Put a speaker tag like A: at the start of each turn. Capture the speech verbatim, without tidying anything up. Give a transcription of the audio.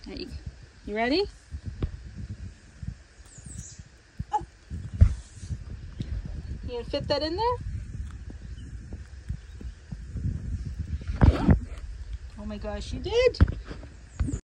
A: There you, you ready? Oh. You gonna fit that in there? Oh my gosh, you did!